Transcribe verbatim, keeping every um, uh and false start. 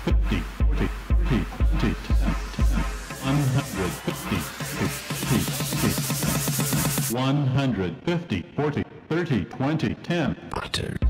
fifty, forty, thirty, twenty, ten, one hundred fifty, one hundred fifty, forty, thirty, twenty, ten.